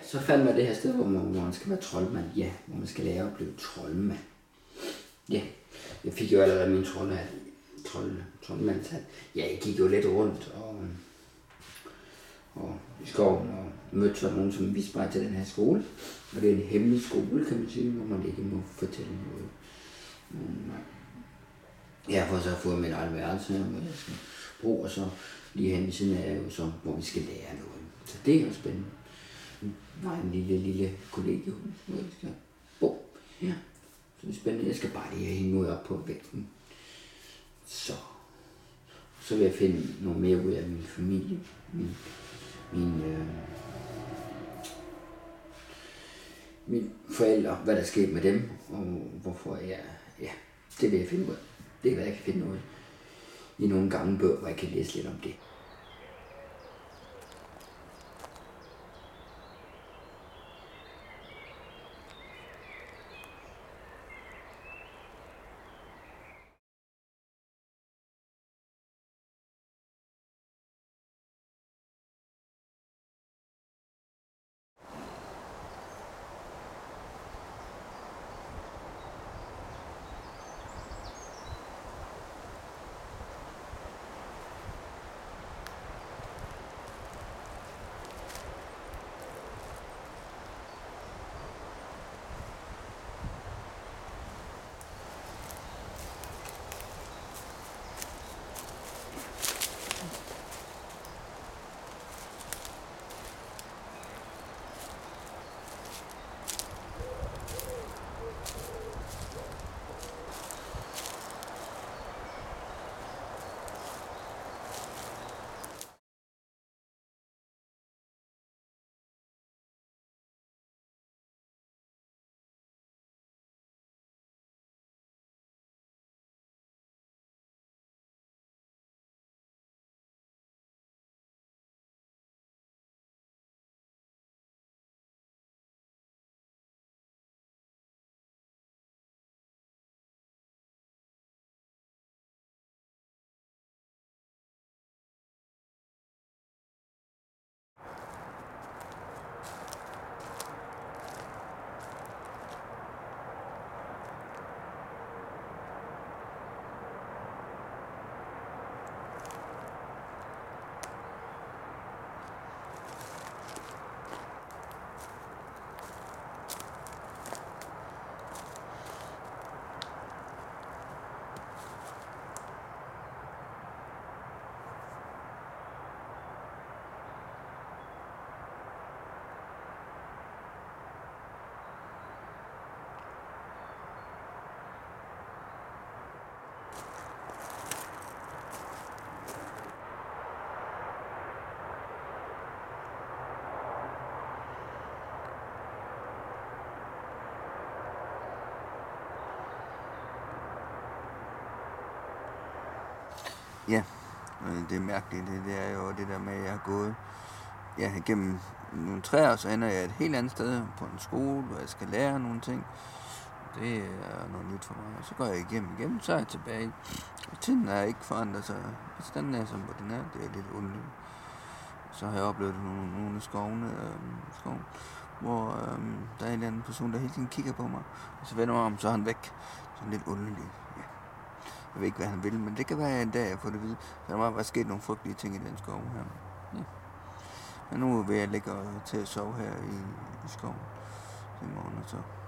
så fandt man det her sted, hvor man skal være troldmand. Ja, hvor man skal lære at blive troldmand. Ja, jeg fik jo allerede min troldmandshat. Ja, jeg gik jo lidt rundt og i skoven og mødte så nogen, som viste mig til den her skole. Og det er en hemmelig skole, kan man sige, hvor man ikke må fortælle noget. Jeg har så fået min egen værelse, hvor jeg skal bo, og så lige hen ved siden af, jo så, hvor vi skal lære noget. Så det er jo spændende. Der er en lille kollegiehus, hvor jeg skal bo. Ja, så det er spændende. Jeg skal bare lige hænge noget op på væggen. Så vil jeg finde noget mere ud af min familie. Mine forældre, hvad der skete med dem, og hvorfor jeg, ja, det vil jeg finde ud af. Det er, hvad jeg kan finde noget i nogle gamle bøger, hvor jeg kan læse lidt om det. Ja, det er mærkeligt. Det er jo det der med, at jeg har gået gennem nogle træer, så ender jeg et helt andet sted på en skole, hvor jeg skal lære nogle ting. Det er noget nyt for mig. Og så går jeg igennem, så er jeg tilbage. Og tiden er ikke forandret sig. Altså, den er som den er. Det er lidt underligt. Så har jeg oplevet nogle af skoven, hvor der er en eller anden person, der hele tiden kigger på mig. Og så vender mig om, så er han væk. Sådan lidt underligt. Ja. Jeg ved ikke, hvad han vil, men det kan være en dag, jeg får det at vide. Så der må være sket nogle frygtelige ting i den skov her. Ja. Men nu vil jeg ligge til at sove her i skoven i morgen, og så